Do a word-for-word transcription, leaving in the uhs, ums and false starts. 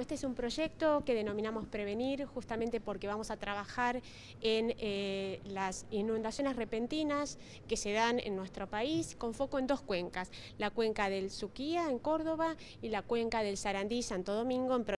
Este es un proyecto que denominamos Prevenir, justamente porque vamos a trabajar en eh, las inundaciones repentinas que se dan en nuestro país, con foco en dos cuencas, la cuenca del Suquía en Córdoba y la cuenca del Sarandí, Santo Domingo en